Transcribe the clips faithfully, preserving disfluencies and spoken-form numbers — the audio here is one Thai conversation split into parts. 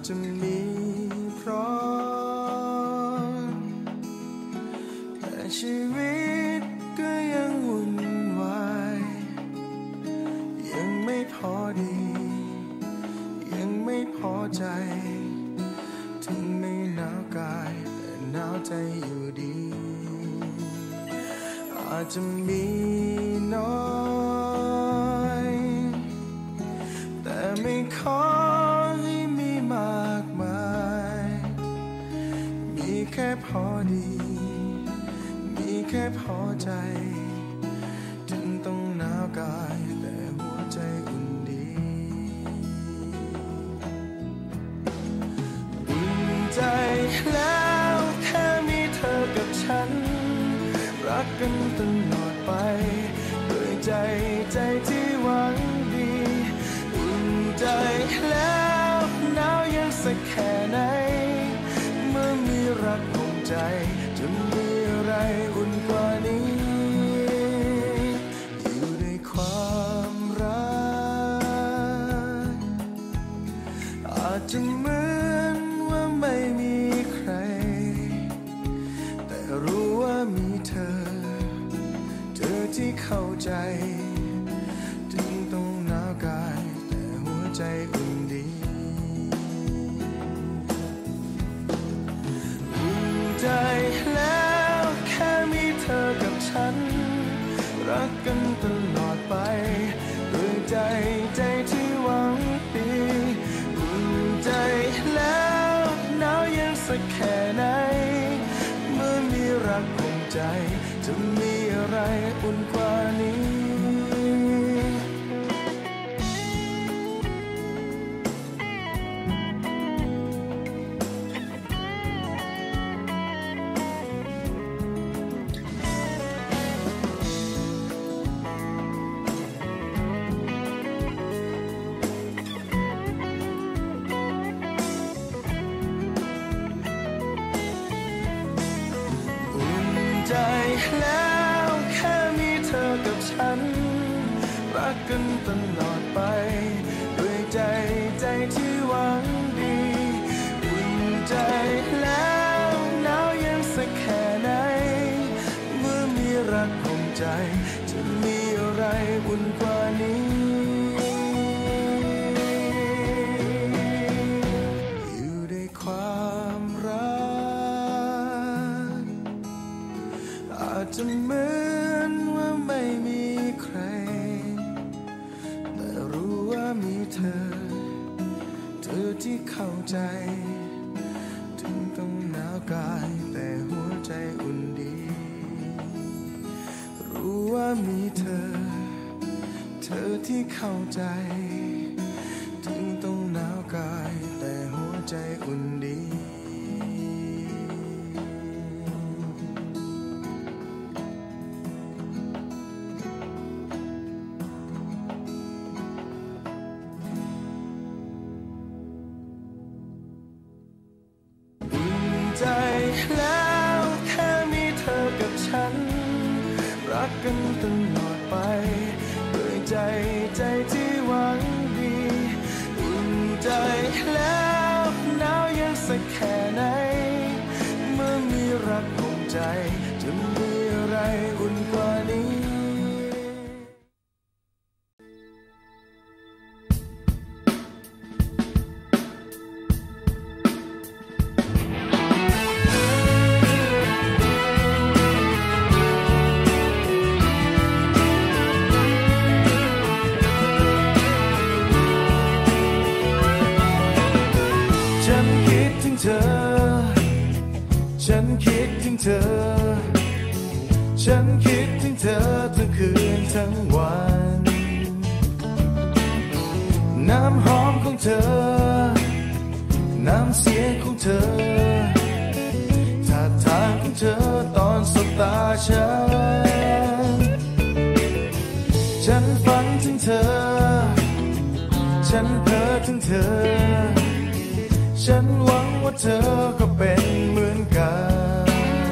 จะมีพร้อมแต่ชีวิตก็ยังวุ่นวายยังไม่พอดียังไม่พอใจถึงไม่หนาวกายแต่หนาวใจอยู่ดีอาจจะมีน้อยแต่ไม่ขอให้มีมากมายมีแค่พอดีมีแค่พอใจถึงต้องหนาวกายแต่หัวใจอุ่นดีอุ่นใจแล้วแค่มีเธอกับฉันรักกันตลอดไปด้วยใจใจที่หวังดีอุ่นใจแล้วหนาวยังสักแค่ไหนเมื่อมีรักของใจจะมีอะไรอุ่นกว่านี้อยู่ในความรักอาจจะเหมือนว่าไม่มีใครแต่รู้ว่ามีเธอเธอที่เข้าใจถึงต้องหนาวกายแต่หัวใจอุ่นดีอุ่นใจแล้วแค่มีเธอกับฉันรักกันตลอดไปด้วยใจใจที่หวังดีอุ่นใจแล้วหนาวยังสักแค่ไหนเมื่อมีรักของใจจะมีอะไรอุ่นกว่านี้ใจแล้วแค่มีเธอกับฉันรักกันตลอดไปด้วยใจใจที่หวังดีอุ่นใจแล้วหนาวยังสักแค่ไหนเมื่อมีรักของใจจะมีอะไรอุ่นกว่านี้อยู่ในความรักอาจจะเหมือนว่าไม่มีใครแต่รู้ว่ามีเธอเธอที่เข้าใจถึงต้องหนาวกายแต่หัวใจอุ่นดีรู้ว่ามีเธอเธอที่เข้าใจถึงต้องหนาวกายแต่หัวใจอุ่นดีใจแล้วแค่มีเธอกับฉันรักกันตลอดไปด้วยใจใจที่หวังดีอุ่นใจแล้วหนาวยังสักแค่ไหนเมื่อมีรักของใจจะมีอะไรอุ่นกว่านี้ฉันคิดถึงเธอฉันคิดถึงเธอทั้งคืนทั้งวันน้ำหอมของเธอน้ำเสียงของเธอท่าทางของเธอตอนสบตาฉันฉันฝันถึงเธอฉันเพ้อถึงเธอฉันหวังว่าเธอก็เป็นเหมือนกัน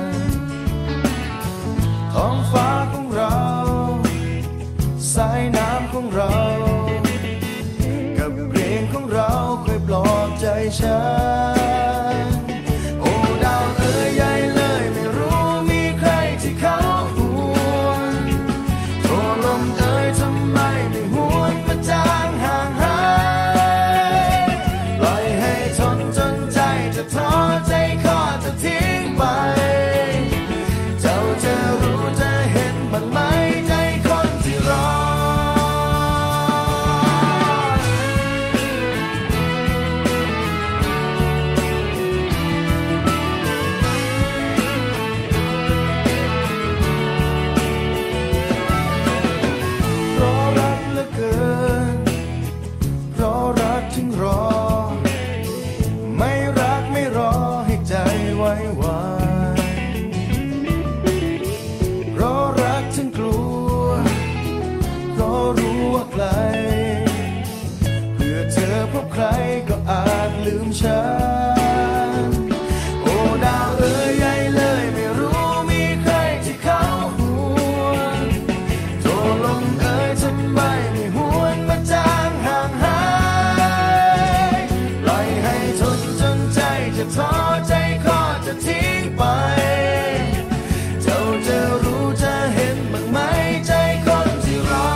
ท้องฟ้าของเราสายน้ำของเรากับเพลงของเราเคยปลอบใจฉันโอ้ดาวเอ๋ยใหญ่เลยไม่รู้มีใครที่เขาห่วงโทรลมเอ๋ยทำไมไม่หวนมาจางห่างหายปล่อยให้ทนจนใจจะท้อใจคอจะทิ้งไปเจ้าจะรู้จะเห็นบ้างไหมใจคนที่รอลืมฉันโอ้ดาวเอ๋ยใหญ่เลยไม่รู้มีใครที่เขาห่วงโทรลมเอ๋ยทำไมไม่หวนมาจางห่างหายปล่อยให้ทนจนใจจะท้อใจคอจะทิ้งไปเจ้าจะรู้จะเห็นบ้างไหมใจคนที่รอ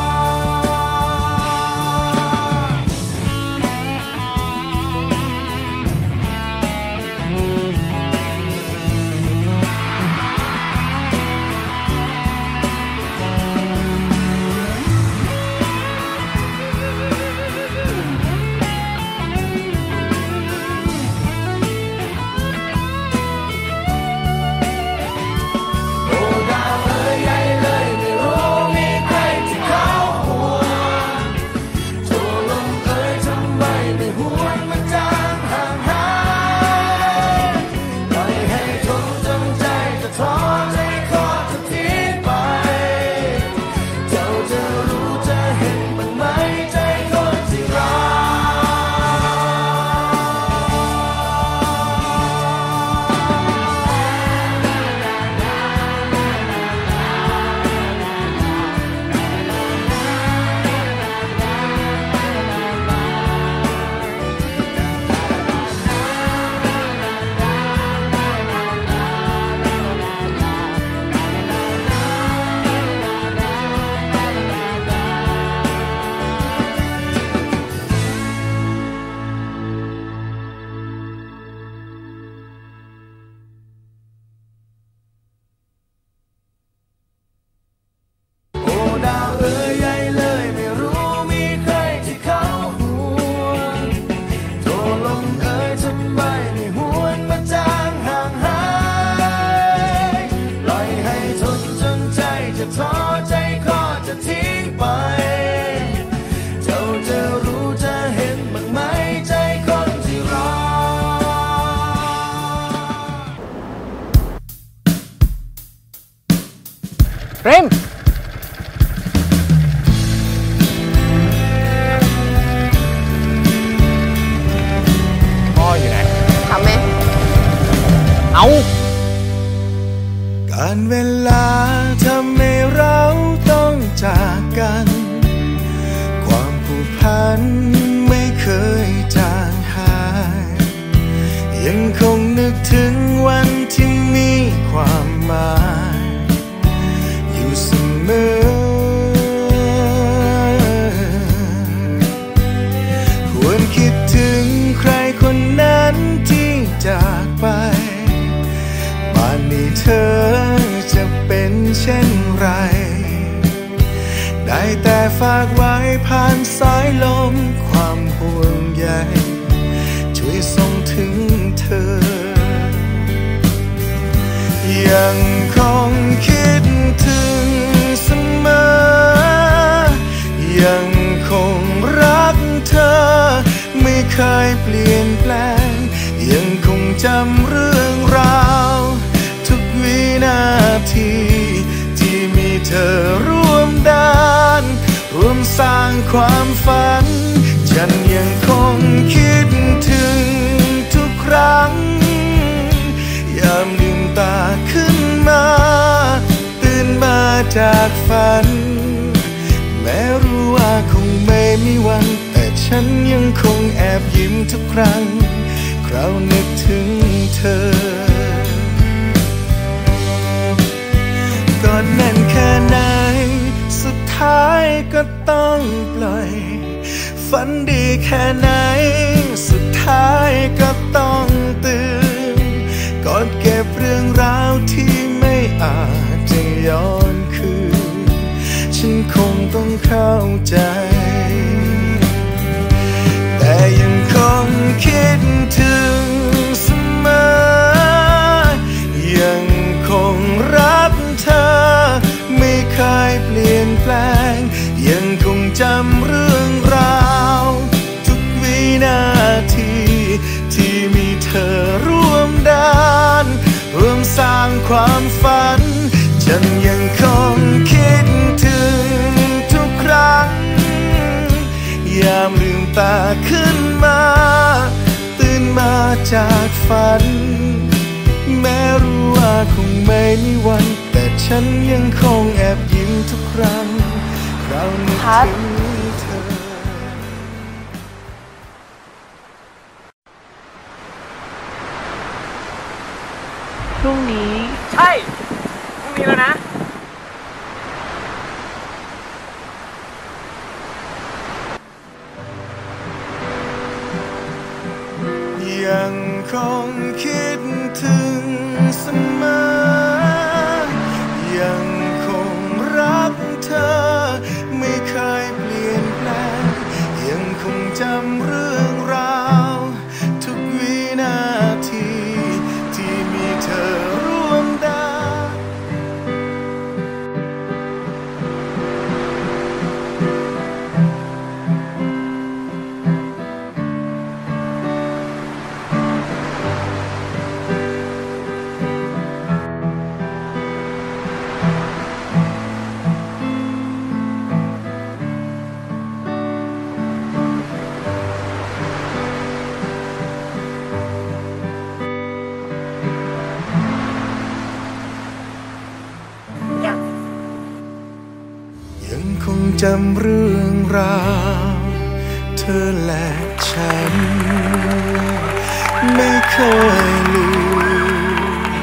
ท้อใจคอจะทิ้งไปเจ้าจะรู้จะเห็นบ้างไหมใจคนที่รอเรมพ่ออยู่ไหนทำไหมเอาการเวลาทำให้เราต้องจากกันความผูกพันไม่เคยจางหายยังคงนึกถึงวันที่มีความหมายอยู่เสมอควรคิดถึงใครคนนั้นที่จากไปป่านนี้เธอจะเป็นเช่นไรได้แต่ฝากไว้ผ่านสายลมความห่วงใยช่วยส่งถึงเธอยังคงคิดถึงเสมอยังคงรักเธอไม่เคยเปลี่ยนแปลงยังคงจำเรื่องราวทุกวินาทีที่มีเธอร่วมเดินร่วมสร้างความฝันฉันยังคงคิดถึงทุกครั้งยามลืมตาขึ้นมาตื่นมาจากฝันแม้รู้ว่าคงไม่มีวันแต่ฉันยังคงแอบยิ้มทุกครั้งเรานึกถึงเธอก่อนนั้นแค่ไหนสุดท้ายก็ต้องปล่อยฝันดีแค่ไหนสุดท้ายก็ต้องตื่นก่อนเก็บเรื่องราวที่ไม่อาจจะย้อนคืนฉันคงต้องเข้าใจแต่ยังคงคิดถึงเสมอยังคงรักเธอไม่เคยเปลี่ยนแปลงยังคงจำเรื่องราวทุกวินาทีที่มีเธอร่วมเดินร่วมสร้างความฝันฉันยังคงคิดถึงทุกครั้งยามลืมตาขึ้นมาตื่นมาจากฝันแม้รู้ว่าคงไม่มีวันแต่ฉันยังคงแอบยิ้มทุกครั้งคราวนึกถึงเธอพรุ่งนี้ใช่พรุ่งนี้แล้วนะยังคงคิดถึงเสมอยังคงรักเธอไม่เคยเปลี่ยนแปลงยังคงจำเรื่องราวทุกวินาทีที่มีเธอร่วมเดินยังคงจำเรื่องราวเธอและฉันไม่เคยลืม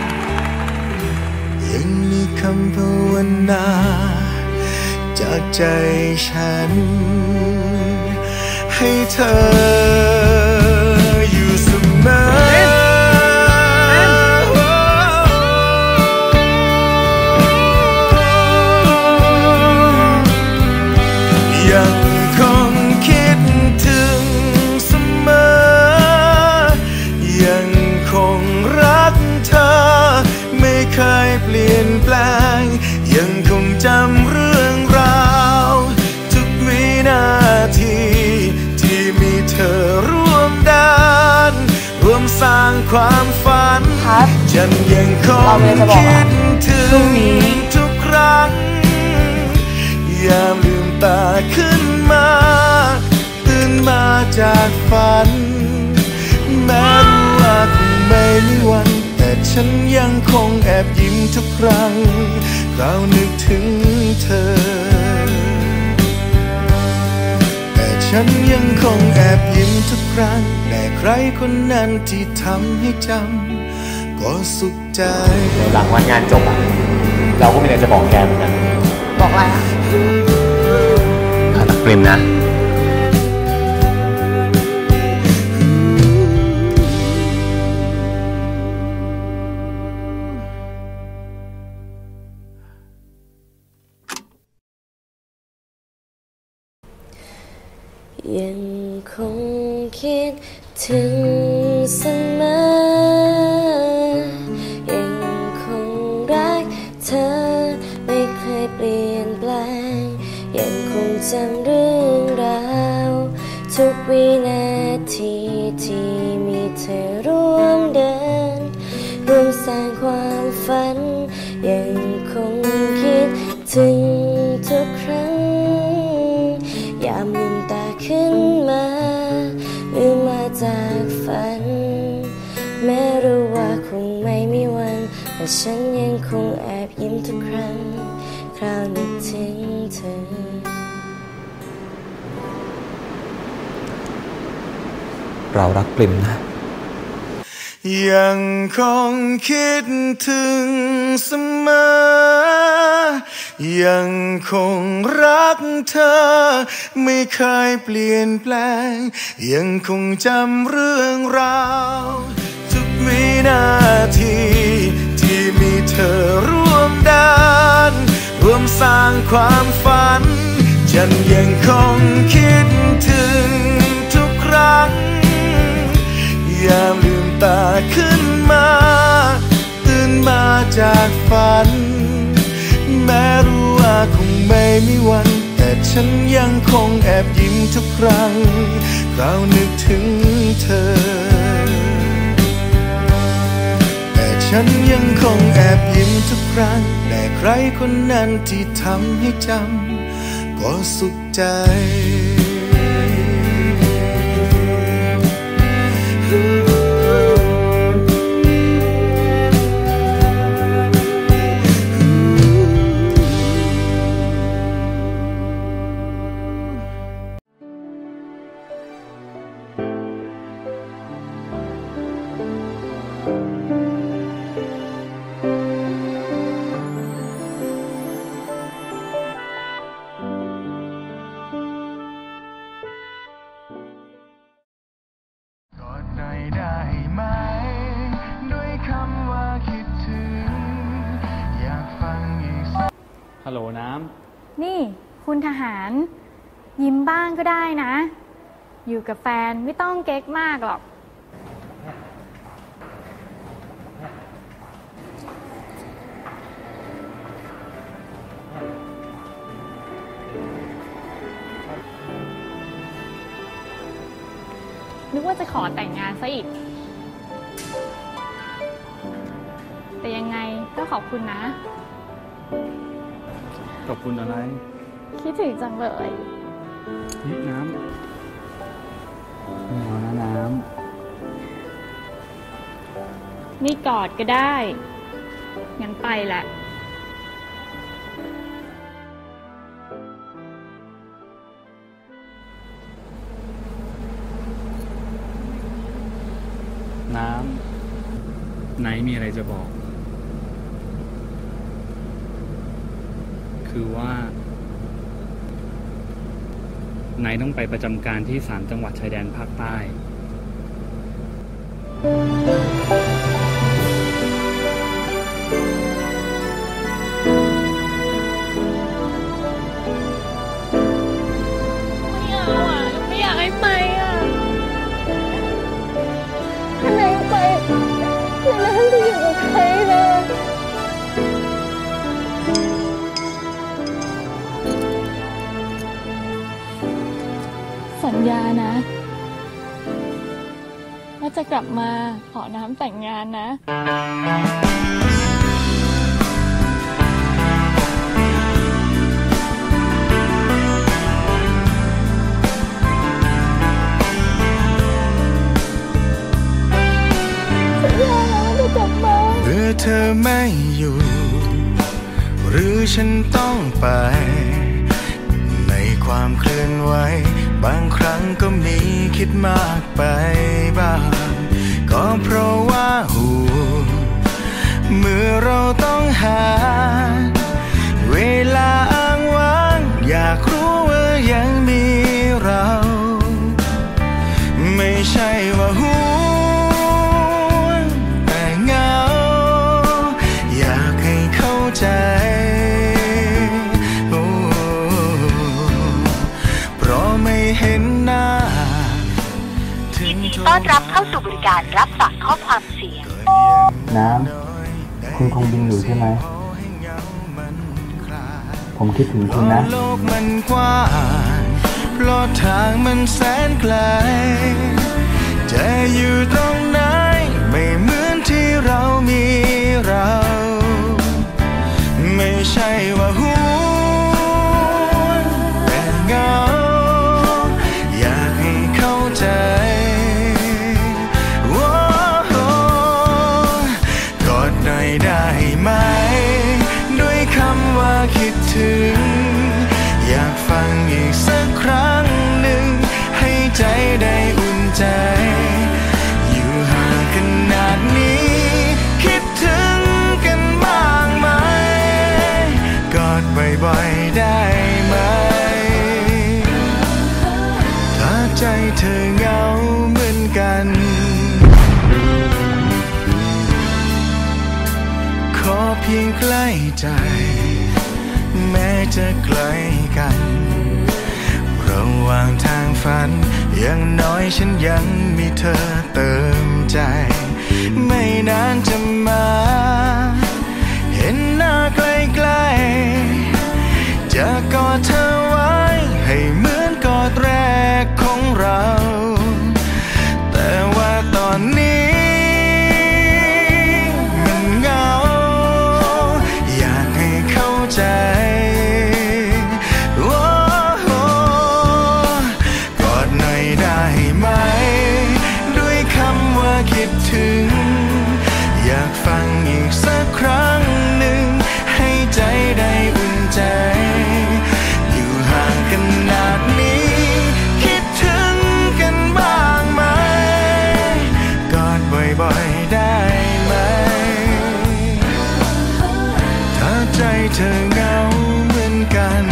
ยังมีคำภาวนาจากใจฉันให้เธออยู่เสมอยังคงคิดถึงเสมอยังคงรักเธอไม่เคยเปลี่ยนแปลงยังคงจำเรื่องราวทุกวินาทีที่มีเธอร่วมเดินร่วมสร้างความฝันฉันยังคงคิดถึงทุกครั้งยามลืมตาขึ้นมาตื่นมาจากฝันแม้รู้ว่าคงไม่มีวันแต่ฉันยังคงแอบยิ้มทุกครั้งเรานึกถึงเธอแต่ฉันยังคงแอบยิ้มทุกครั้งแต่ใครคนนั้นที่ทำให้จำก็สุขใจเดี๋ยวหลังวันงานจบอ่ะเราก็มีอะไรจะบอกแกเหมือนกันบอกอะไรอ่ะรักปริมนะยังคงคิดถึงเสมอยังคงรักเธอไม่เคยเปลี่ยนแปลงยังคงจำเรื่องราวทุกวินาทีที่มีเธอร่วมเดินร่วมสร้างความฝันยังคงคิดถึงทุกครั้งยามลืมตาขึ้นมาลืมมาจากฝันแม้รู้ว่าคงไม่มีวันแต่ฉันยังคงแอบยิ้มทุกครั้งคราวนึกถึงเธอเรารักปริมนะยังคงคิดถึงเสมอยังคงรักเธอไม่เคยเปลี่ยนแปลงยังคงจำเรื่องราวทุกวินาทีที่มีเธอร่วมเดินร่วมสร้างความฝันฉันยังคงคิดถึงทุกครั้งยามลืมตาขึ้นมาตื่นมาจากฝันแม้รู้ว่าคงไม่มีวันแต่ฉันยังคงแอบยิ้มทุกครั้งเรานึกถึงเธอแต่ฉันยังคงแอบยิ้มทุกครั้งแต่ใครคนนั้นที่ทำให้จำก็สุขใจฮัลโหลน้ำนี่คุณทหารยิ้มบ้างก็ได้นะอยู่กับแฟนไม่ต้องเก๊กมากหรอกนึกว่าจะขอแต่งงานซะอีกแต่ยังไงก็ขอบคุณนะขอบคุณอะไรคิดถึงจังเลยนี่น้ำไม่เอานะน้ำนี่กอดก็ได้งั้นไปแหละน้ำไหนมีอะไรจะบอกคือว่าไหนต้องไปประจำการที่สามจังหวัดชายแดนภาคใต้ไม่เอาอ่ะไม่อยากให้ไปอ่ะถ้าไหนไปไหนจะอยู่กับใครเลยสัญญานะว่าจะกลับมาขอน้ำแต่งงานนะสัญญานะว่าจะกลับมาเมื่อเธอไม่อยู่หรือฉันต้องไปในความเคลื่อนไหวบางครั้งก็มีคิดมากไปบ้างก็เพราะว่าหูเมื่อเราต้องหาเวลาอ้างว้างอยากรู้ว่ายังมีเราไม่ใช่ว่าหูแต่เหงาอยากให้เข้าใจเห็นหน้ายินดีต้อนรับเข้าสู่บริการรับฝากข้อความเสียงน้ำคุณคงบินอยู่ใช่ไหมผมคิดถึงคุณนะโลกมันกว้างเพราะทางมันแสนไกลจะอยู่ตรงไหนไม่เหมือนที่เรามีเราไม่ใช่ว่าหูแต่เหงากอดหน่อยได้ไหมด้วยคำว่าคิดถึงอยากฟังอีกสักครั้งหนึ่งให้ใจได้อุ่นใจอยู่ห่างกันนานใจแม้จะไกลกันระหว่างทางฝันอย่างน้อยฉันยังมีเธอเติมใจไม่นานจะมาเห็นหน้าใกล้ๆจะกอดเธอไว้ให้เหมือนกอดแรกของเราแต่ว่าตอนนี้มันเหงาอยากให้เข้าใจกอดหน่อยได้ไหมด้วยคำว่าคิดถึงอยากฟังอีกสักครั้งหนึ่งให้ใจได้อุ่นใจอยู่ห่างกันขนาดนี้คิดถึงกันบ้างไหมกอดบ่อยๆได้ไหมถ้าใจเธอเหงาเหมือนกัน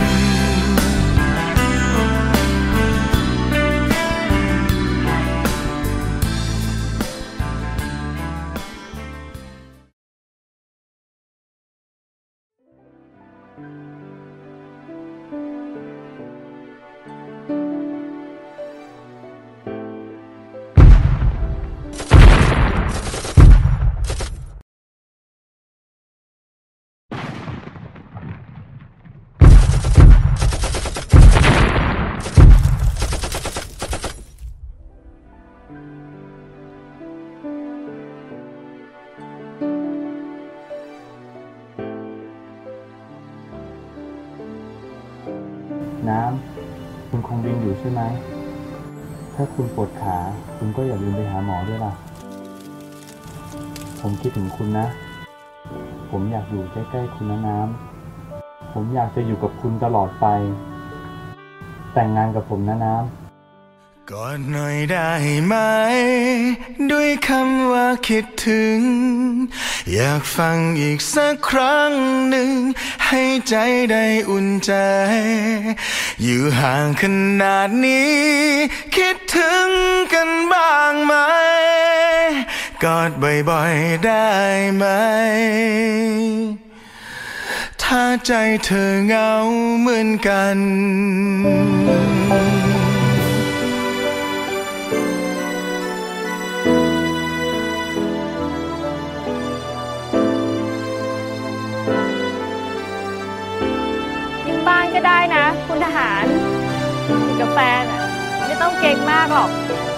น้ำคุณคงบินอยู่ใช่ไหมถ้าคุณปวดขาคุณก็อย่าลืมไปหาหมอด้วยล่ะผมคิดถึงคุณนะผมอยากอยู่ใกล้ๆคุณนะน้ำผมอยากจะอยู่กับคุณตลอดไปแต่งงานกับผมนะน้ำกอดหน่อยได้ไหมด้วยคำว่าคิดถึงอยากฟังอีกสักครั้งหนึ่งให้ใจได้อุ่นใจอยู่ห่างขนาดนี้คิดถึงกันบ้างไหมกอดบ่อยๆได้ไหมถ้าใจเธอเหงาเหมือนกันบ้านก็ได้นะคุณทหารกับแฟนไม่ต้องเก่งมากหรอก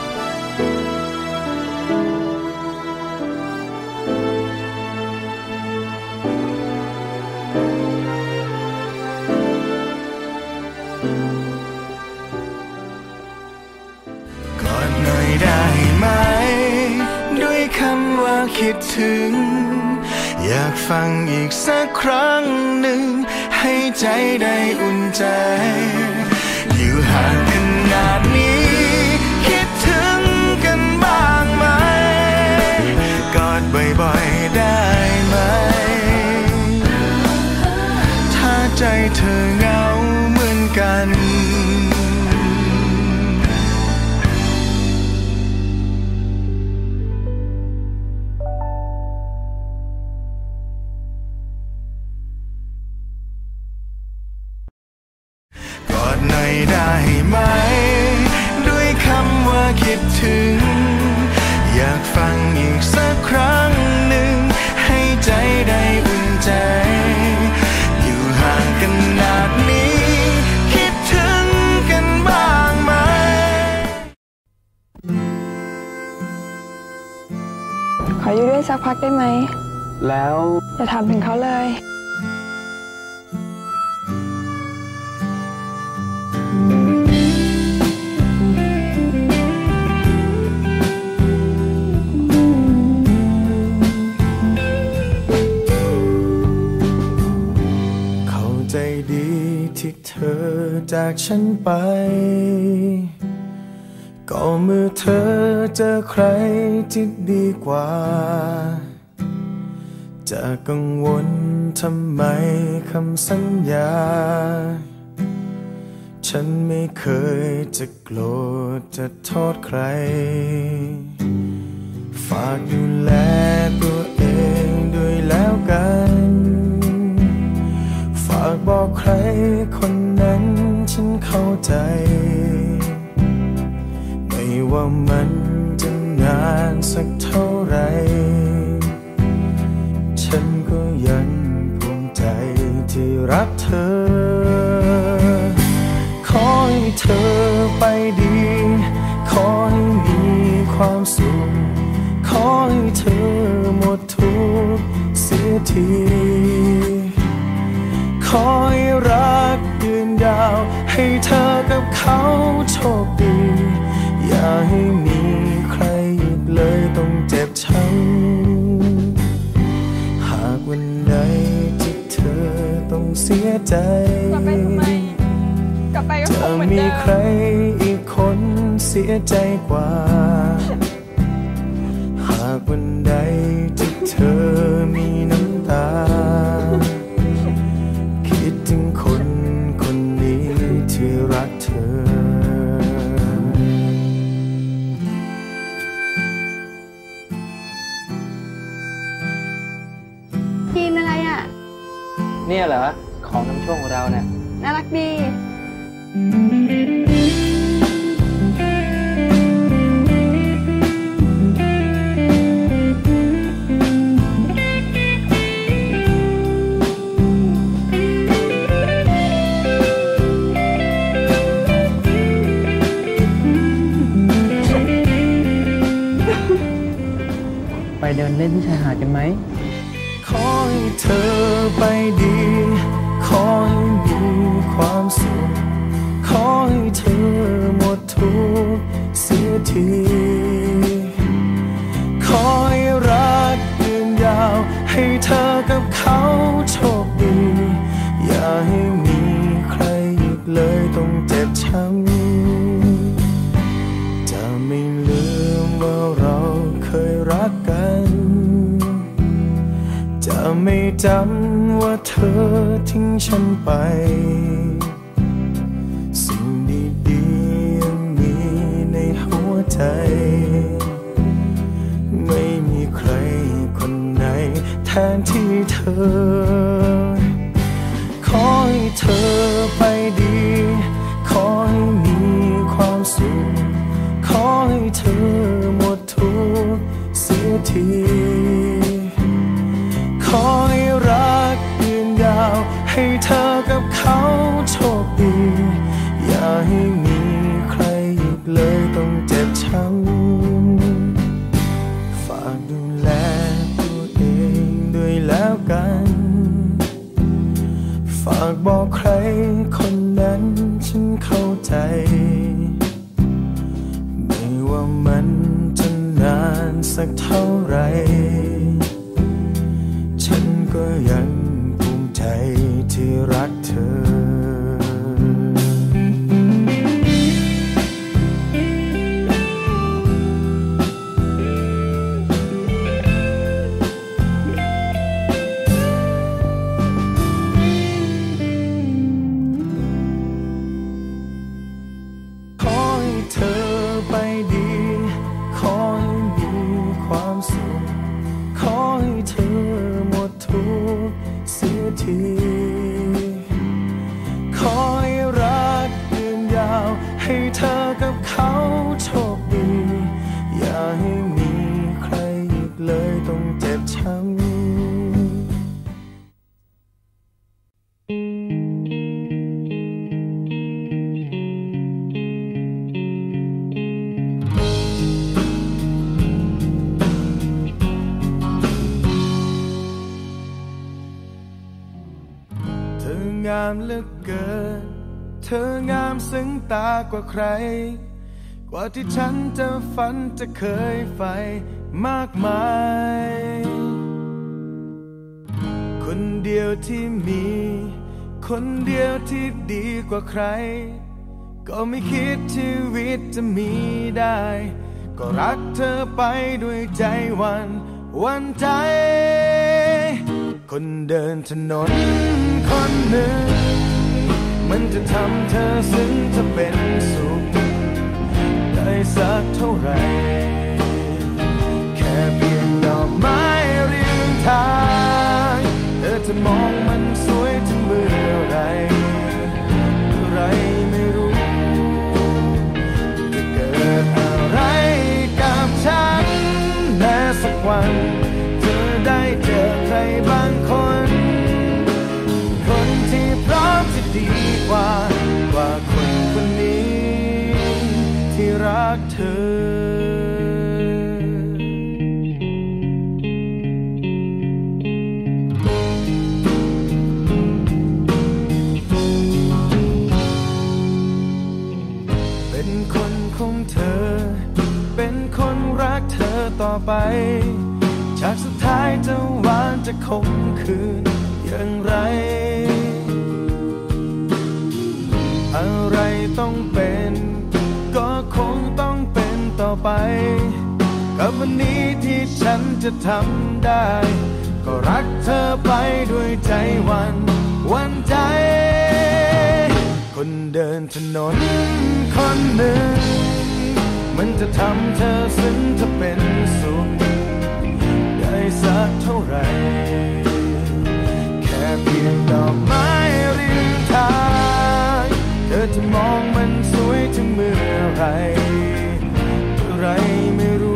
กอดหน่อยได้ไหมด้วยคำว่าคิดถึงอยากฟังอีกสักครั้งหนึ่งให้ใจได้อุ่นใจอยู่ห่างขนาดนี้คิดถึงกันบ้างไหมกอดบ่อยๆได้ไหมถ้าใจเธอเหงาเหมือนกันหน่อยได้ไหมด้วยคำว่าคิดถึงอยากฟังอีกสักครั้งหนึ่งให้ใจได้อุ่นใจอยู่ห่างกันขนาดนี้คิดถึงกันบ้างไหมขออยู่ด้วยสักพักได้ไหมแล้วอย่าถามถึงเขาเลยที่เธอจากฉันไปก็เมื่อเธอเจอใครที่ดีกว่าจะกังวลทำไมคำสัญญาฉันไม่เคยจะโกรธจะโทษใครฝากดูแลตัวเองด้วยแล้วกันใครคนนั้นฉันเข้าใจไม่ว่ามันจะนานสักเท่าไรฉันก็ยังภูมิใจที่รักเธอขอให้เธอไปดีขอให้มีความสุขขอให้เธอหมดทุกข์เสียทีขอให้รักยืนยาวให้เธอกับเขาโชคดีอย่าให้มีใครอีกเลยต้องเจ็บช้ำหากวันใดที่เธอต้องเสียใจกลับไปทำไมกลับไปก็คงเหมือนเดิมจะมีใครอีกคนเสียใจกว่าหากวันใดที่เธอมีน้ำตาคิดถึงคนคนนี้ที่รักเธอกินอะไรอ่ะเนี่ยเหรอของน้ำช่วงของเราเนี่ยน่ารักดีไปเดินเล่นที่ชายหาดกันไหมขอให้เธอไปดีขอให้มีความสุขขอให้เธอหมดทุกข์เสียทีขอให้รักยืนยาวให้เธอกับเขาโชคดีอย่าให้มีใครอีกเลยต้องเจ็บช้ำจะไม่ลืมว่าเราเคยรักกันจะไม่จำว่าเธอทิ้งฉันไปสิ่งดีๆยังมีในหัวใจไม่มีใครคนไหนแทนที่เธอขอให้เธอไปดีขอให้มีความสุขขอให้เธอหมดทุกข์เสียทีขอให้รักยืนยาวให้เธอกับเขาโชคดีอย่าให้มีใครอีกเลยต้องเจ็บช้ำฝากดูแลตัวเองด้วยแล้วกันฝากบอกใครคนนั้นฉันเข้าใจไม่ว่ามันจะนานสักเท่าไรฉันก็ยังภูมิใจที่รักเธอขอให้เธอไปดีขอให้มีความสุขขอให้เธอหมดทุกข์เสียทีขอให้รักยืนยาวให้เธอกับเขาโชคดีอย่าให้มีใครอีกเลยต้องเจ็บช้ำเธองามเหลือเกินเธองามซึ้งตากว่าใครกว่าที่ฉันจะฝันจะเคยใฝ่มากมายคนเดียวที่มีคนเดียวที่ดีกว่าใครก็ไม่คิดชีวิตจะมีได้ก็รักเธอไปด้วยใจวันวันใจคนเดินถนนคนหนึ่งมันจะทำเธอซึ้งจะเป็นสุขได้สักเท่าไหร่แค่เพียงดอกไม้ริมทางเธอจะมองมันสวยถึงเมื่อไรเป็นคนของเธอเป็นคนรักเธอต่อไปฉากสุดท้ายจะหวานจะคมคืนอย่างไรอะไรต้องเป็นก็คงต้องเป็นต่อไปกับวันนี้ที่ฉันจะทำได้ก็รักเธอไปด้วยใจวันวันใจคนเดินถนนคนหนึ่งมันจะทำเธอซึ้งเธอเป็นสุขได้สักเท่าไหร่แค่เพียงดอกไม้ริมทางเธอจะมองมันสวยถึงเมื่อไรเมื่อไรไม่รู้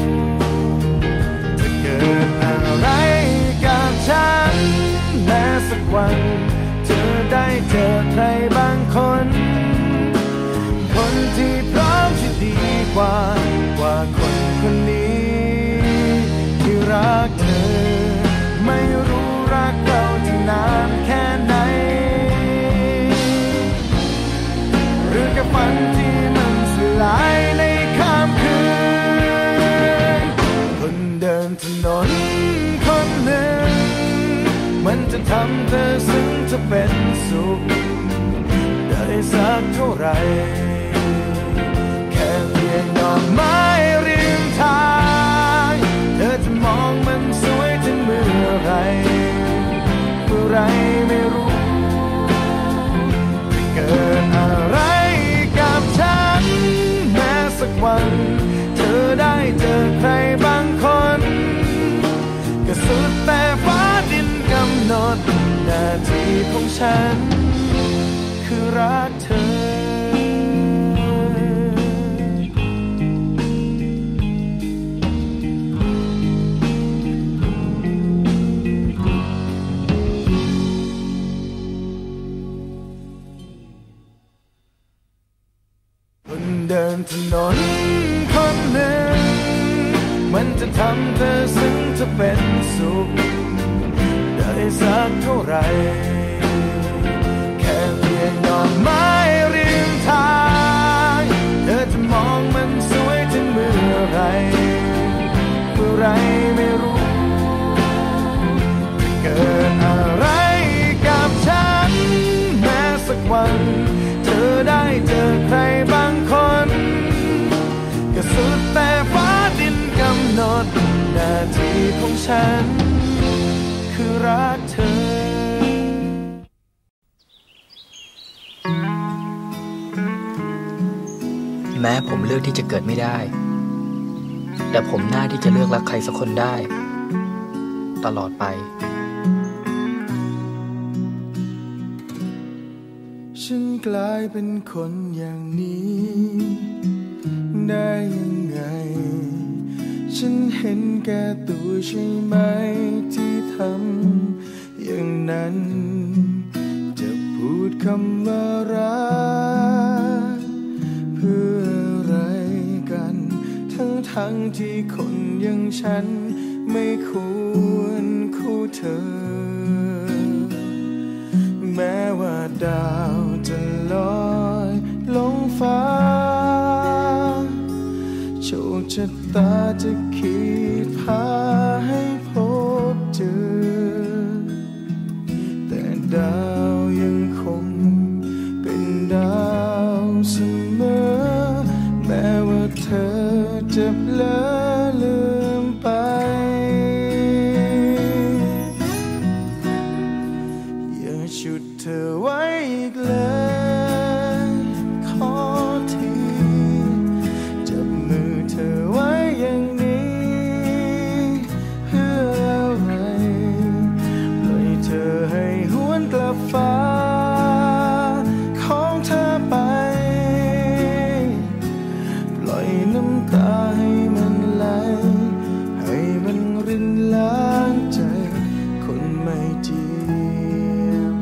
จะเกิดอะไรกับฉันแม้สักวันเธอได้เจอใครบางคนคนที่พร้อมที่ดีกว่ากว่าคนคนนี้ที่รักเธอไม่รู้รักเราจะนานแค่ไหนหรือแค่ฝันที่มันสลายในค่ำคืนคนเดินถนนคนหนึ่งมันจะทำเธอซึ้งจะเป็นสุขได้สักเท่าไหร่แค่เพียงดอกไม้ริมทางเธอจะมองมันสวยถึงเมื่อไรเมื่อไรไม่รู้จะเกิดอะไรกับฉันแม้สักวันเธอได้เจอใครบางคนก็สุดแต่ฟ้าดินกำหนดหน้าที่ของฉันคือรักเธอคนเดินถนนคนหนึ่งมันจะทำเธอซึ้งจะเป็นสุขได้สักเท่าไหร่แค่เพียงดอกไม้ริมทางเธอจะมองมันสวยถึงเมื่อไรเมื่อไรไม่รู้จะเกิดอะไรกับฉันแม้สักวันเธอได้เจอใครบางคนก็สุดแต่ฟ้าดินกำหนดหน้าที่ของฉันคือรักเธอแม้ผมเลือกที่จะเกิดไม่ได้แต่ผมน่าที่จะเลือกรักใครสักคนได้ตลอดไปฉันกลายเป็นคนอย่างนี้ได้ยังไงฉันเห็นแก่ตัวใช่ไหมที่ทำอย่างนั้นจะพูดคำว่ารักเพื่ออะไรกันทั้งทั้งที่คนอย่างฉันไม่ควรคู่เธอแม้ว่าดาวจะลอยลงฟ้าโชคชะตาจะขีดพาให้พบเจอแต่ดาวยังคงเป็นดาวเสมอแม้ว่าเธอจะเผลอลืมไปอย่าฉุดเธอไว้อีกเลยขอทีจับมือเธอไว้อย่างนี้เพื่ออะไรปล่อยเธอให้หวนกลับฟ้าของเธอไปปล่อยน้ำตาให้มันไหลให้มันรินล้างใจคนไม่เจียม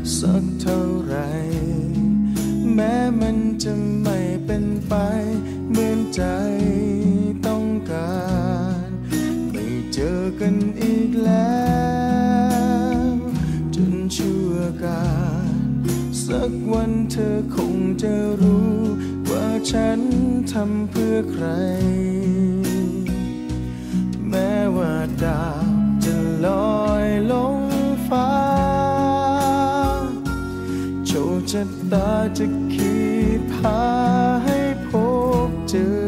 สักเท่าไรแม้มันจะไม่เป็นไปเหมือนใจต้องการไม่เจอกันอีกแล้วจนชั่วการสักวันเธอคงจะรู้ว่าฉันทำเพื่อใครแม้ว่าดาวจะลอยลงฟ้าโชคชะตาจะขีดพาให้พบเจอ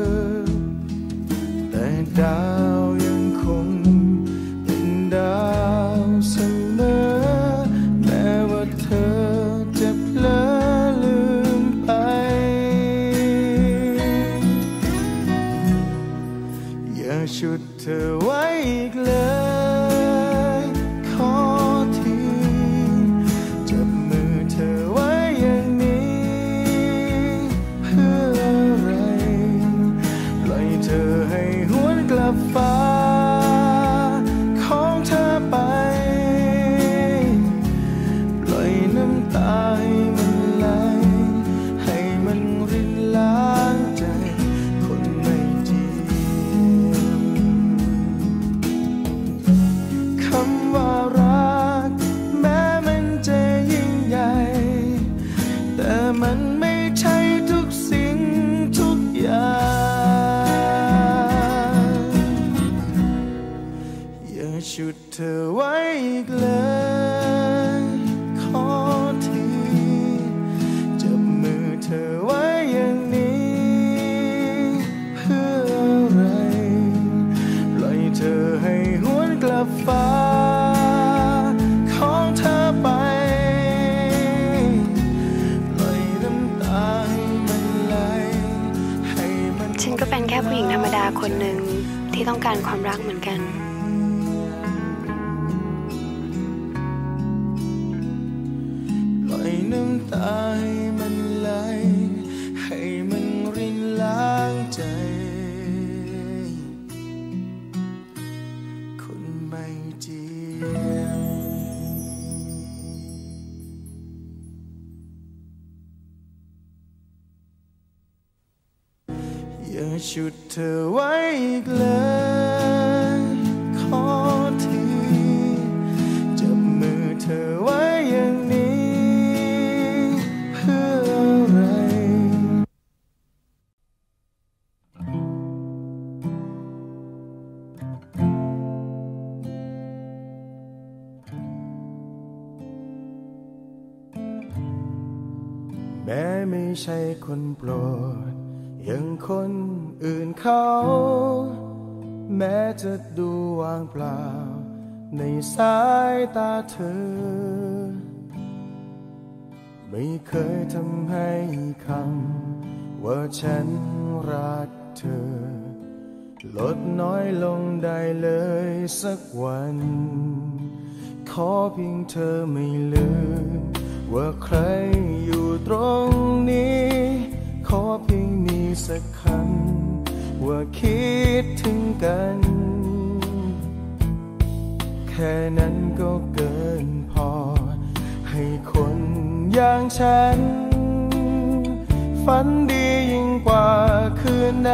แต่ดาวยังคงเป็นดาวเสมอแม้ว่าเธอจะเพลอลืมไปอย่าฉุดเธอไว้อีกเลยขอทีจับมือเธอไว้อย่างนี้เพื่ออะไรปล่อยเธอให้หวนกลับฟ้าของเธอไปปล่อยน้ำตาให้มันไหลให้มันรินล้างใจคนไม่จริงคำว่ารักแม้มันจะยิ่งใหญ่แต่มันไม่ใช่ทุกสิ่งทุกอย่างอย่าฉุดเธอไว้อีกเลยขอทีจับมือเธอไว้อย่างนี้เพื่ออะไรปล่อยเธอให้หวนกลับฟ้าของเธอไปปล่อยน้ำตาให้มันไหลให้มันฉันก็เป็นแค่ผู้หญิงธรรมดาคนหนึ่งที่ต้องการความรักเหมือนกันปล่อยน้ำตาให้มันไหลให้มันรินล้างใจคนไม่จริงอย่าฉุดเธอไว้อีกเลยขอทีจับมือเธอไว้อย่างนี้เพื่ออะไรแม้ไม่ใช่คนโปรดอย่างคนอื่นเขาแม้จะดูว่างเปล่าในสายตาเธอไม่เคยทำให้คำว่าฉันรักเธอลดน้อยลงได้เลยสักวันขอเพียงเธอไม่ลืมว่าใครอยู่ตรงนี้ขอเพียงมีสักคำว่าคิดถึงกันแค่นั้นก็เกินพอให้คนอย่างฉันฝันดียิ่งกว่าคืนไหน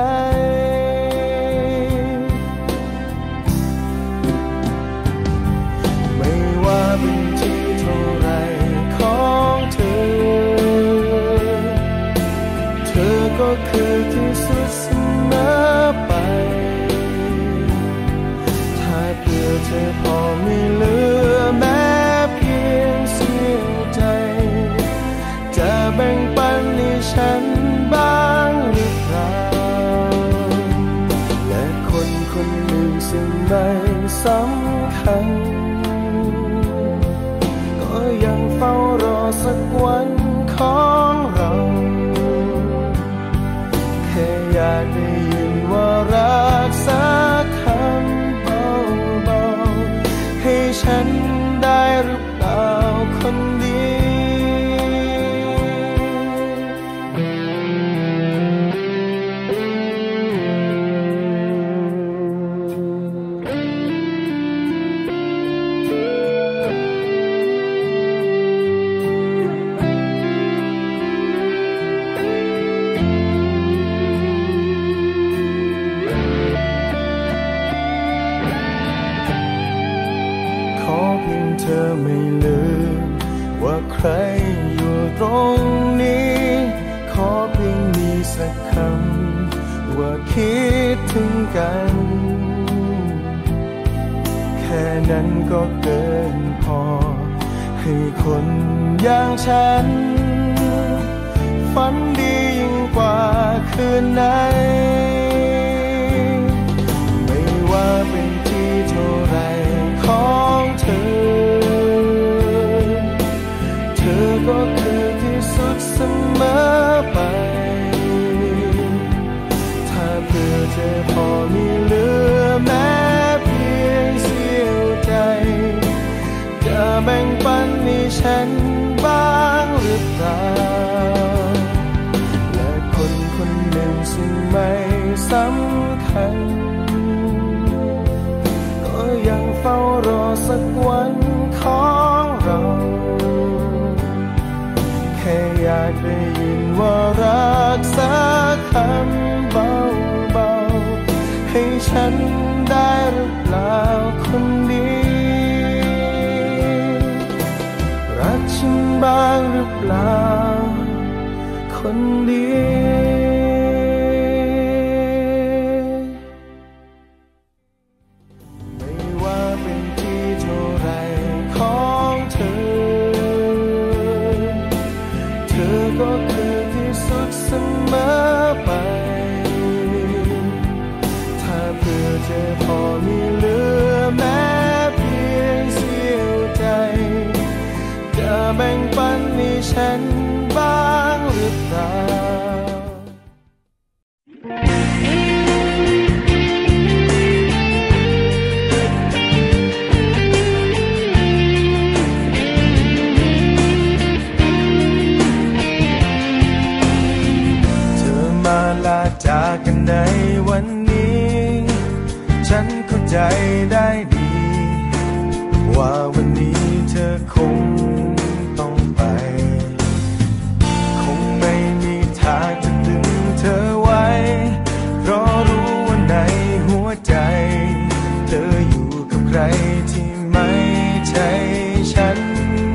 ไม่ว่าเป็นที่เท่าไรของเธอเธอก็คือที่สุดเสมอไปถ้าเพื่อเธอพอไม่เหลือแม้เพียงเสี้ยวใจจะแบ่งปันให้ฉันบ้างหรือเปล่าและคนคนหนึ่งซึ่งไม่สำคัญก็ยังเฝ้ารอสักวันของเราแค่อยากได้ยินว่ารักสักคำเบาๆให้ฉันได้หรือเปล่าคนดีเรอยู่ตรงนี้ขอเพียงมีสักคำว่าคิดถึงกันแค่นั้นก็เกินพอให้คนอย่างฉันฝันดียิ่งกว่าคืนไหนไม่ว่าเป็นที่เท่าไรของเธอเธอก็คือที่สุดเสมอไปถ้าเพื่อเธอพอมีเหลือแม้เพียงเสี้ยวใจจะแบ่งปันให้ฉันบ้างหรือเปล่าและคนคนหนึ่งซึ่งไม่สำคัญก็ยังเฝ้ารอสักวันของเราแค่อยากได้ยินว่ารักสักคำเบาๆให้ฉันได้หรือเปล่าคนดีรักฉันบ้างหรือเปล่าคนดีไม่ว่าเป็นที่เท่าไรของเธอเธอก็คือที่สุดเสมอไปถ้าเพื่อเธอพอมีเหลือแม้เพียงเสี้ยวใจจะแบ่งปันให้ฉันบ้างหรือเปล่าเธอมาลาจากกันในวันนี้ฉันเข้าใจได้ดีว่าวันนี้เธอคงต้องไปคงไม่มีทางจะดึงเธอไว้เพราะรู้ว่าในหัวใจเธออยู่กับใครที่ไม่ใช่ฉัน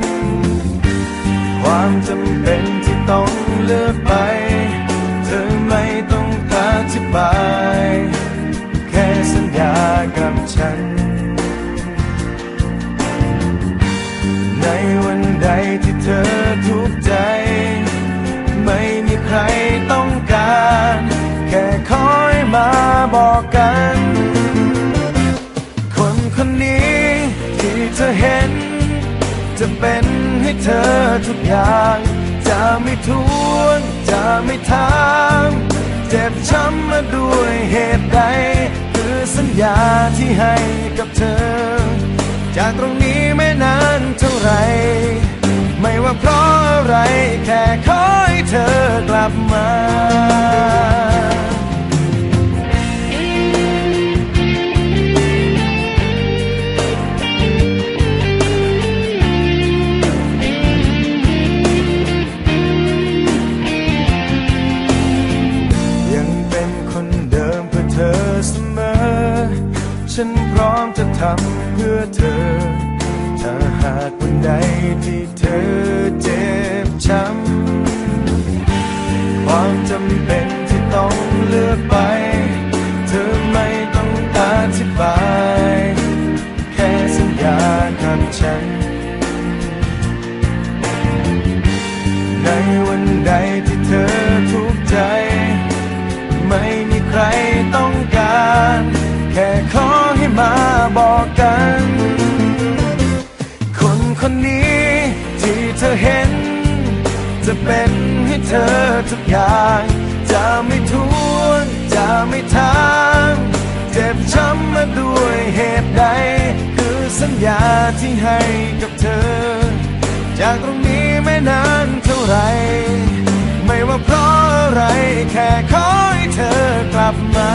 ความจำเป็นที่ต้องเลือกไปเธอไม่ต้องอธิบายแค่สัญญากับฉันในวันใดที่เธอทุกข์ใจไม่มีใครต้องการแค่คอยมาบอกกันคนคนนี้ที่เธอเห็นจะเป็นให้เธอทุกอย่างจะไม่ทวนจะไม่ถามเจ็บช้ำมาด้วยเหตุใดคือสัญญาที่ให้กับเธอจากตรงนี้ไม่นานเท่าไรไม่ว่าเพราะอะไรแค่ขอให้เธอกลับมายังเป็นคนเดิมเพื่อเธอเสมอฉันพร้อมจะทำเพื่อเธอถ้าหากวันใดที่เธอเจ็บช้ำความจำเป็นที่ต้องเลือกไปเธอไม่ต้องอธิบายแค่สัญญากับฉันในวันใดที่เธอทุกข์ใจไม่มีใครต้องการแค่ขอให้มาบอกกันคนคนนี้ที่เธอเห็นจะเป็นให้เธอทุกอย่างจะไม่ทวนจะไม่ถามเจ็บช้ำมาด้วยเหตุใดคือสัญญาที่ให้กับเธอจากตรงนี้ไม่นานเท่าไรไม่ว่าเพราะอะไรแค่ขอให้เธอกลับมา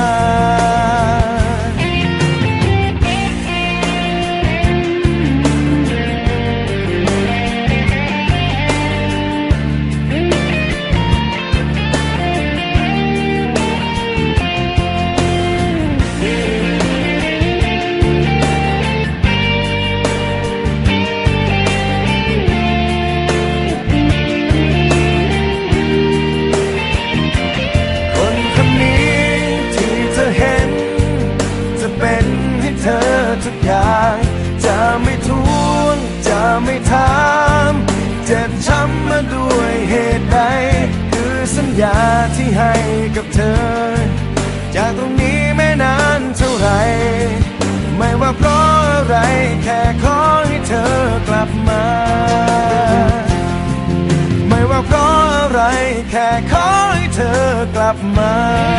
มาด้วยเหตุใดคือสัญญาที่ให้กับเธอจากตรงนี้ไม่นานเท่าไรไม่ว่าเพราะอะไรแค่ขอให้เธอกลับมาไม่ว่าเพราะอะไรแค่ขอให้เธอกลับมา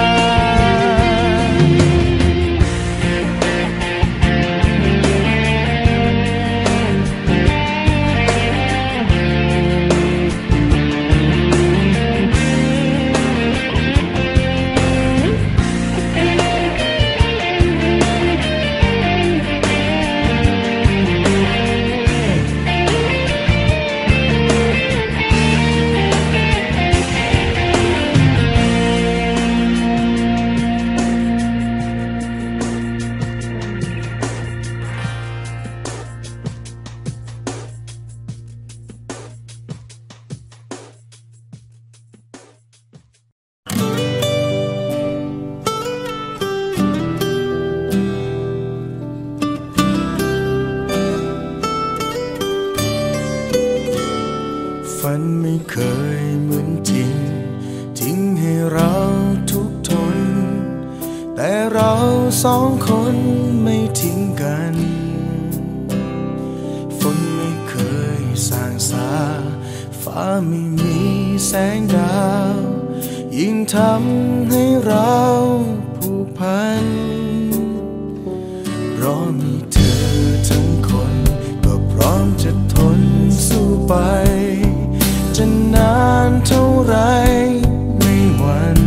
ฝันไม่เคยเหมือนจริงทิ้งให้เราทุกทนแต่เราสองคนไม่ทิ้งกันฝนไม่เคยสางสาฟ้าไม่มีแสงดาวยิ่งทำให้เราผูกพันเพราะมีเธอทั้งคนก็พร้อมจะทนสู้ไปจะนานเท่าไรไม่หวั่น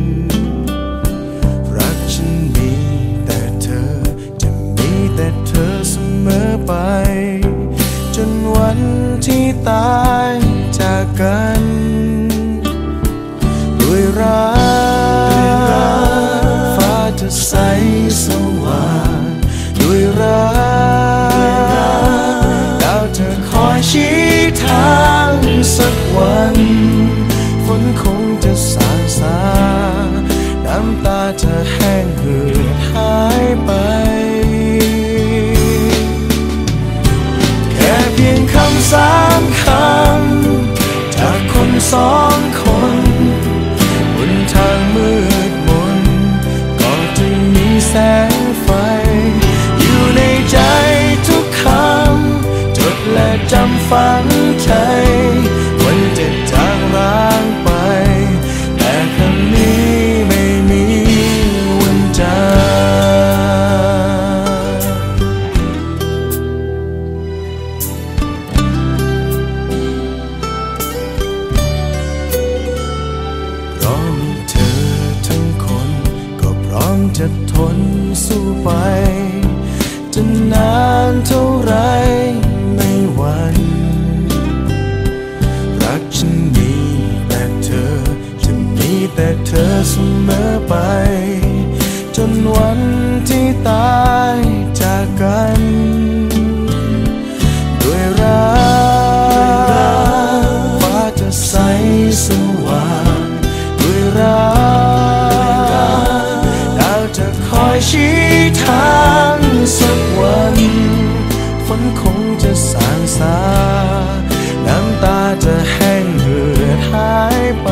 รักฉันมีแต่เธอจะมีแต่เธอเสมอไปจนวันที่ตายจากกันด้วยรักฟ้าจะใสสว่างด้วยรักดาวจะคอยชี้ทางสักวันฝนคงจะสางสาน้ำตาจะแห้งเหือดหายไปแค่เพียงคำสามคำจากคนสองคนบนทางมืดมนก็จะมีแสงไฟอยู่ในใจทุกคำจดและจำฝังใจวันจะจางร้างไปแต่คำนี้ไม่มีวันจางเพราะมีเธอทั้งคนก็พร้อมจะทนสู้ไปจะนานเท่าไรไม่หวั่นรักฉันมีแต่เธอจะมีแต่เธอเสมอไปจนวันที่ตายจากกันด้วยรักฟ้าจะใสสว่างด้วยรักดาวจะคอยชี้ทางสักวันฝนคงจะสางสาน้ำตาจะแห้งเหือดหายไป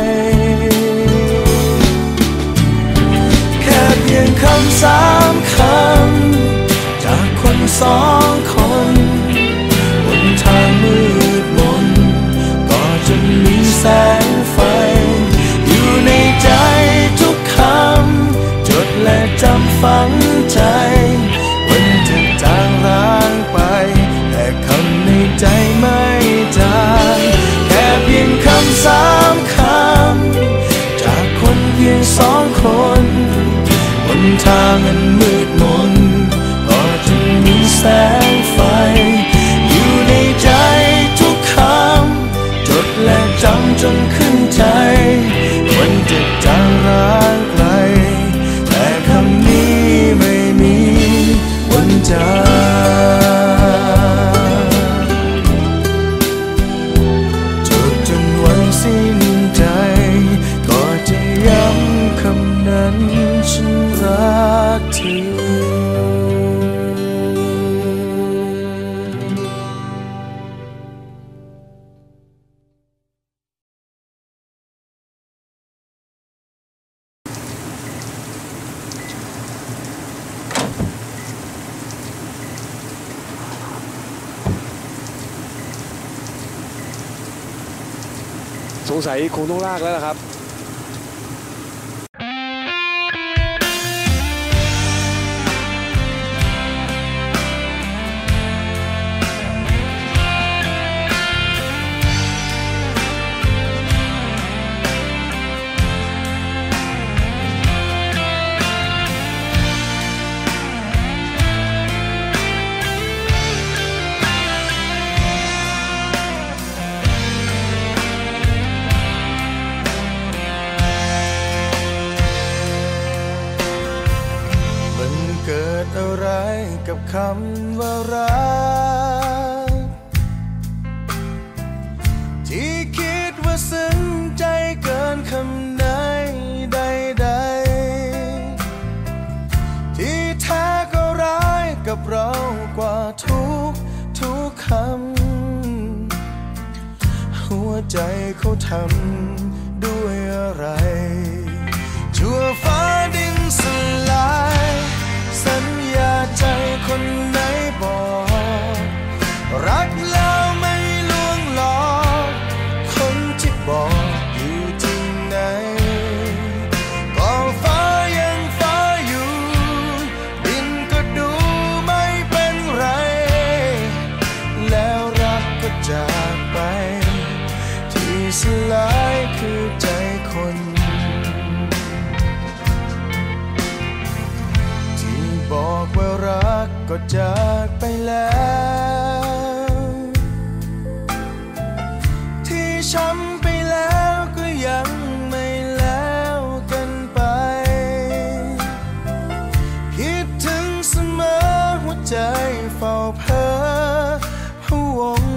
แค่เพียงคำสามคำจากคนสองคนบนทางมืดมนก็จะมีแสงไฟอยู่ในใจทุกคำจดและจำฝังใจวันจะจางร้างไปแต่คำในใจไม่จางแค่เพียงคำสามคำจากคนเพียงสองคนบนทางอันมืดมนก็จะมีแสงไฟอยู่ในใจทุกคำจดและจำจนขึ้นใจวันจะจางร้างไกลแต่คำนี้ไม่มีวันจางจดจนวันสิ้นใจก็จะย้ำคำนั้นฉันรักเธอสงสัยคงต้องลากแล้วล่ะครับอะไรกับคำว่ารักที่คิดว่าซึ้งใจเกินคำไหนใดๆที่แท้ก็ร้ายกับเรากว่าทุกทุกคำหัวใจเขาทำด้วยอะไรชั่วฟ้าดินสลายสัญญาใจคนไหนบอกรักแล้วไม่ลวงหลอกคนที่บอกอยู่ที่ไหนก็ฟ้ายังฟ้าอยู่ดินก็ดูไม่เป็นไรแล้วรักก็จากไปที่สลายคือใจคนบอกว่ารักก็จากไปแล้วที่ช้ำไปแล้วก็ยังไม่แล้วกันไปคิดถึงเสมอหัวใจเฝ้าเพ้อพะวง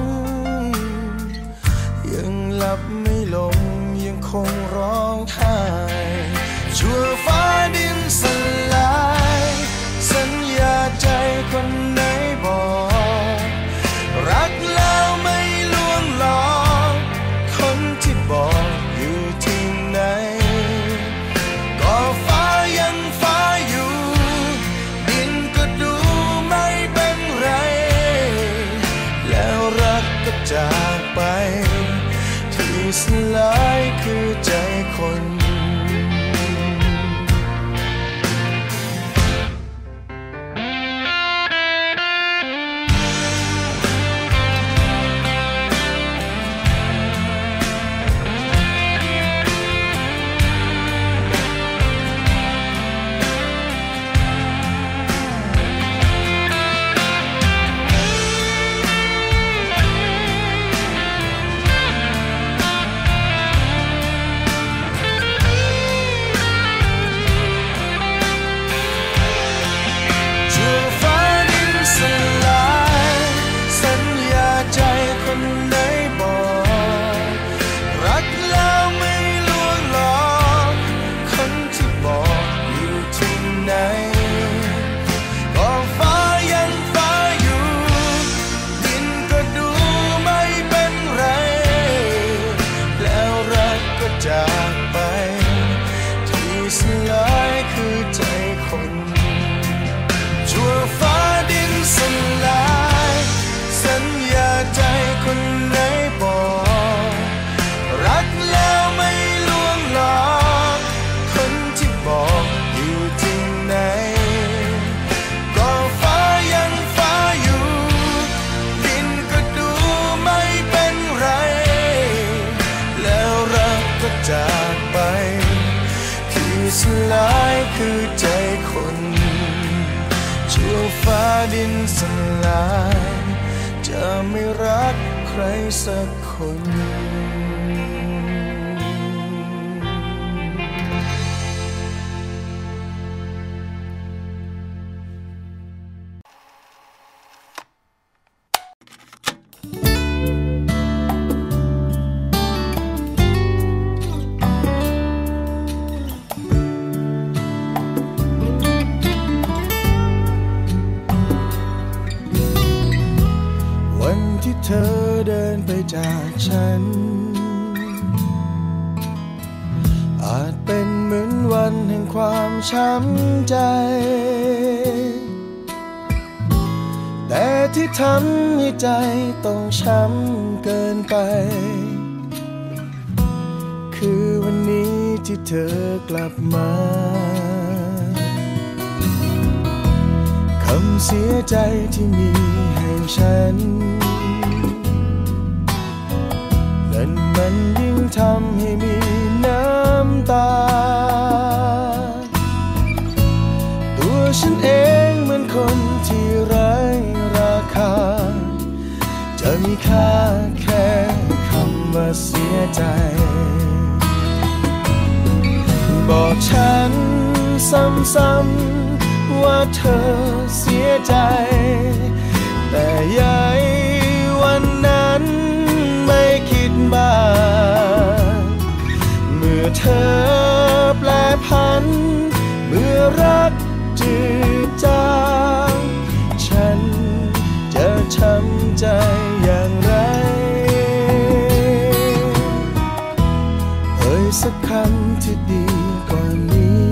ยังหลับไม่ลงยังคงร้องไห้ชั่วฟ้าดินสลายสัญญาใจคนไหนบอกรักแล้วไม่ลวงหลอกคนที่บอกอยู่ที่ไหนก็ฟ้ายังฟ้าอยู่ดินก็ดูไม่เป็นไรแล้วรักก็จากไปที่สลายคือใจคนจากไปที่สลายคือใจคนชั่วฟ้าดินสลายสัญญาใจคนไหนบอกรักแล้วไม่ลวงหลอกคนที่บอกอยู่ที่ไหนก็ฟ้ายังฟ้าอยู่ดินก็ดูไม่เป็นไรแล้วรักก็จากไปที่สลายคือใจคนชั่วฟ้าดินสลายจะไม่รักใครสักคนที่เธอเดินไปจากฉันอาจเป็นเหมือนวันแห่งความช้ำใจแต่ที่ทำให้ใจต้องช้ำเกินไปที่เธอกลับมาคำเสียใจที่มีให้ฉันนั้นมันยิ่งทำให้มีน้ำตาตัวฉันเองเหมือนคนที่ไร้ราคาจะมีค่าแค่คำว่าเสียใจบอกฉันซ้ำๆว่าเธอเสียใจแต่ยายวันนั้นไม่คิดบ้างเมื่อเธอแปรผันเมื่อรักจืดจางฉันจะช้ำใจอย่างไรเอ่ยสักคำที่ดีกว่านี้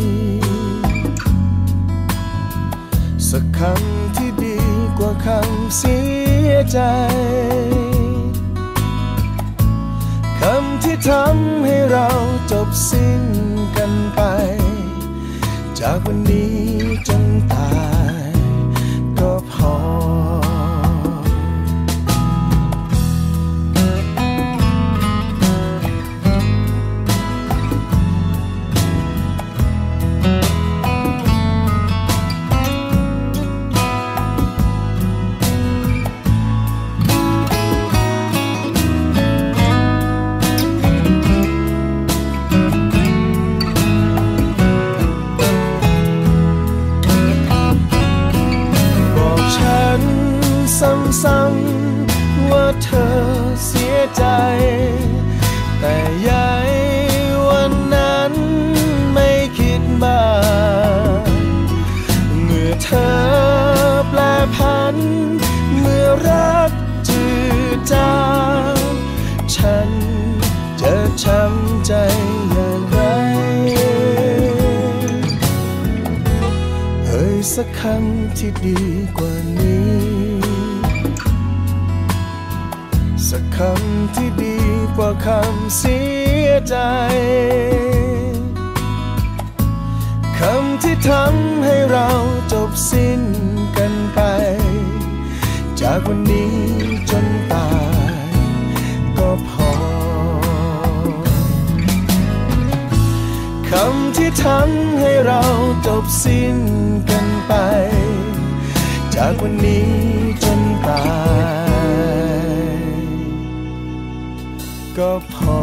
สักคำที่ดีกว่าคำเสียใจคำที่ทำให้เราจบสิ้นกันไปจากวันนี้จนตายก็พอซ้ำๆว่าเธอเสียใจแต่ยายวันนั้นไม่คิดบ้างเมื่อเธอแปรผันเมื่อรักจืดจางฉันจะช้ำใจอย่างไรเอ่ยสักคำที่ดีกว่านี้สักคำที่ดีกว่าคำเสียใจคำที่ทำให้เราจบสิ้นกันไปจากวันนี้จนตายก็พอคำที่ทำให้เราจบสิ้นกันไปจากวันนี้จนตายก็พอ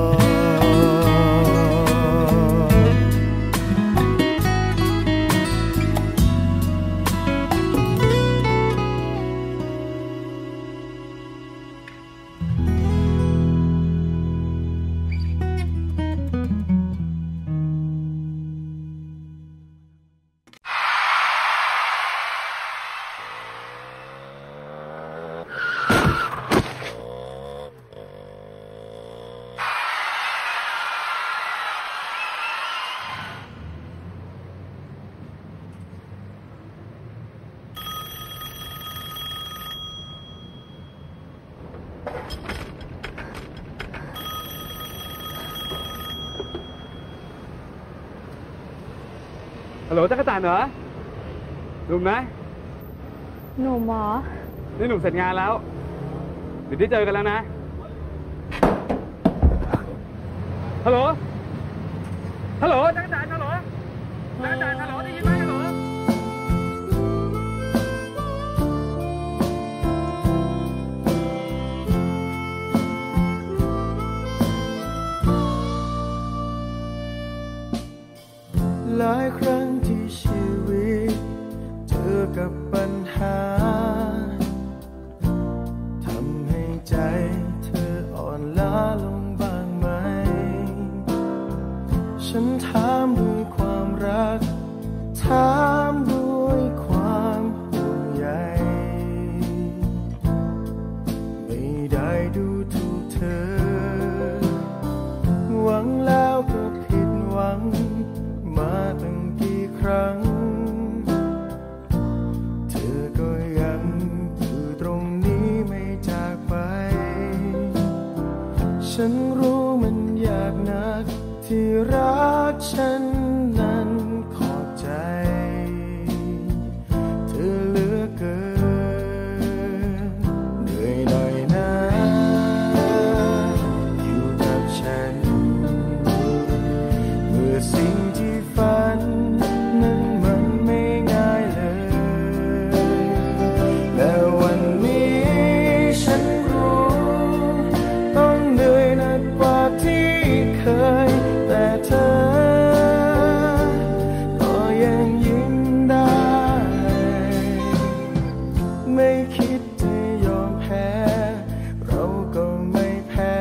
ฮัลโหลจักรจันทร์เหรอหนุ่มนะหนุ่มหรอนี่หนุ่มเสร็จงานแล้วเดี๋ยวได้เจอกันแล้วนะฮัลโหลฮัลโหลจักรจันทร์ฮัลโหลจักรจันทร์ฮัลโหลได้ยินไหมฮัลโหลหลายครั้งที่ชีวิตเจอกับปัญหาทำให้ใจเธออ่อนล้าลงบ้างไหมฉันถามด้วยความรักถามด้วยความห่วงใยไม่ได้ดูถูกเธอหวังแล้วก็ผิดหวังมาตั้งกี่ครั้งเธอก็ยังอยู่ตรงนี้ไม่จากไปฉันรู้มันยากนักทที่รักฉันนั้นขอบใจเธอเหลือเกินเหนื่อยหน่อยนะอยู่กับฉันเมื่อสิ่งที่ฝันนั้นมันไม่ง่ายเลยและวันนี้ฉันรู้ต้องเหนื่อยหนักกว่าที่เคยแต่เธอก็ยังยิ้มได้ไม่คิดจะยอมแพ้เราก็ไม่แพ้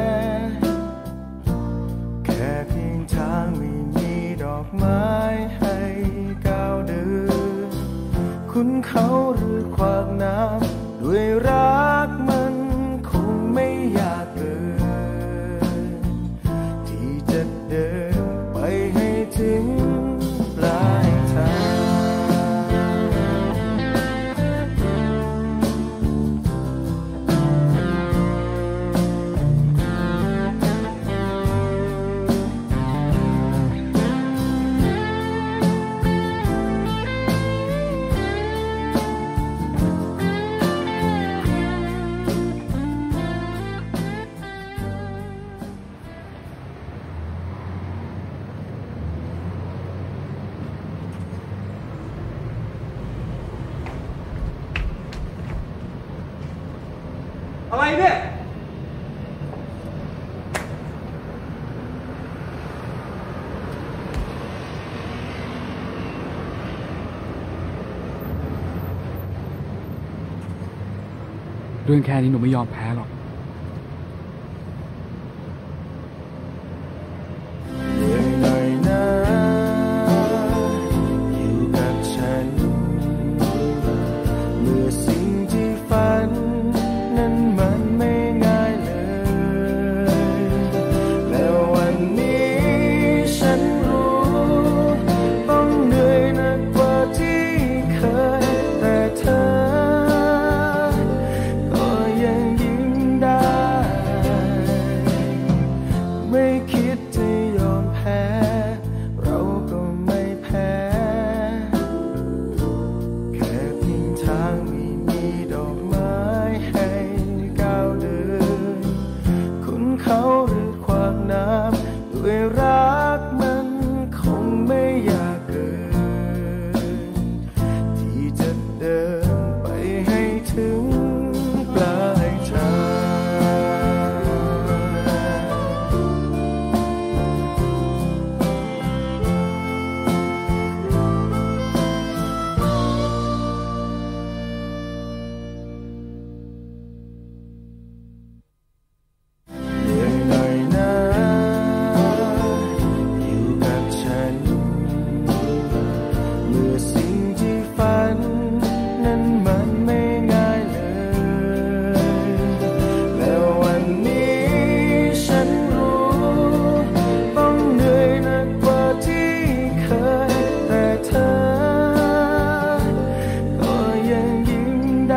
แค่เพียงทางไม่มีดอกไม้ให้ก้าวเดินคุณเขาหรือขวากน้ำด้วยรักมันคงไม่ยากเกินที่จะเดินไปให้ถึงปลายทางอะไรเนี่ยเรื่องแค่นี้หนูไม่ยอมแพ้หรอกเหนื่อยหน่อยนะอยู่กับฉันเมื่อสิ่งที่ฝันนั้นมันไม่ง่ายเลยและวันนี้ฉันรู้ต้องเหนื่อยหนักกว่าที่เคยแต่เธอก็ยังยิ้มได้ไม่คิดจะยอมแพ้เราก็ไม่แพ้แค่เพียงทางไม่มีดอกไม้ให้ก้าวเดินคุณเขาหรือขวากน้ำด้วยรักมันคงไม่ยากเกินที่จะเดินไปให้ถึงปลายทาง เหนื่อยหน่อยนะอยู่กับฉันเมื่อสิ่งที่ฝันนั้นมันไม่ง่ายเลยและวันนี้ฉันรู้ต้องเหนื่อยหนักกว่าที่เคยแต่เธอก็ยังยิ้มได้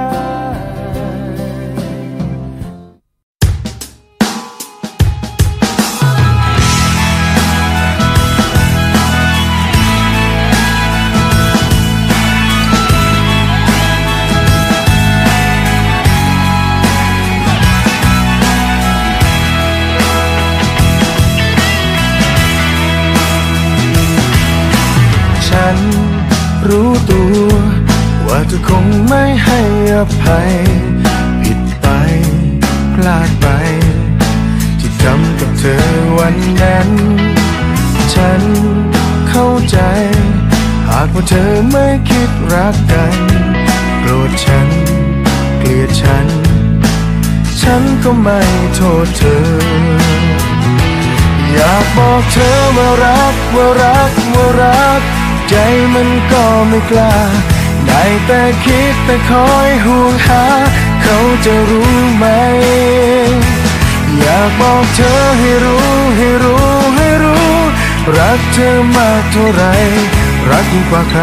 ฉันรู้ตัวว่าเธอคงไม่ให้อภัยผิดไปพลาดไปที่ทำกับเธอวันนั้น ฉันเข้าใจหากว่าเธอไม่คิดรักกันโกรธฉันเกลียดฉันฉันก็ไม่โทษเธออยากบอกเธอว่ารักว่ารักว่ารักใจมันก็ไม่กล้าได้แต่คิดแต่คอยห่วงหาเขาจะรู้ไหมอยากบอกเธอให้รู้ให้รู้ให้รู้รักเธอมากเท่าไรรักยิ่งกว่าใคร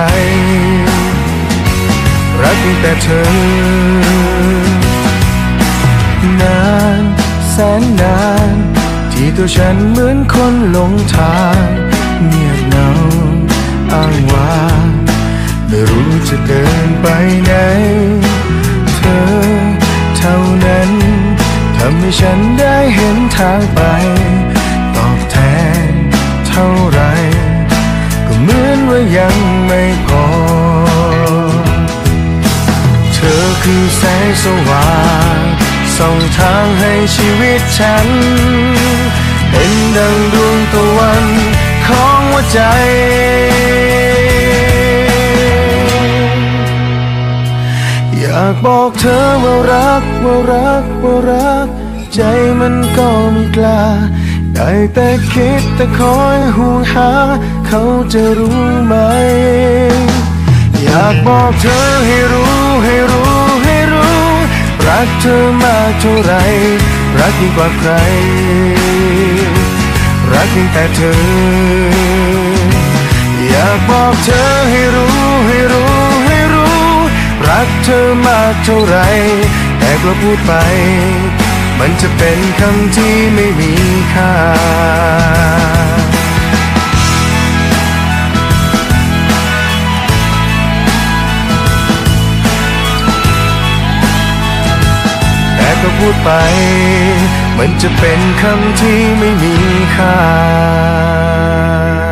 รักยิ่งแต่เธอนานแสนนานทที่ตัวฉันเหมือนคนหลงทางเงียบเหงาอ้างว้างไม่รู้จะเดินไปไหนเธอเท่านั้นทำให้ฉันได้เห็นทางไปตอบแทนเท่าไรก็เหมือนว่ายังไม่พอเธอคือแสงสว่างส่องทางให้ชีวิตฉันเป็นดังดวงตะวันของหัวใจอยากบอกเธอว่ารักว่ารักว่ารักใจมันก็ไม่กล้าได้แต่คิดแต่คอยห่วงหาเขาจะรู้ไหมอยากบอกเธอให้รู้ให้รู้ให้รู้รักเธอมากเท่าไรรักยิ่งกว่าใครรักยิ่งแต่เธออยากบอกเธอให้รู้ให้รู้ให้รู้รักเธอมากเท่าไรแต่กลัวพูดไปมันจะเป็นคำที่ไม่มีค่าแต่ก็พูดไปมันจะเป็นคำที่ไม่มีค่า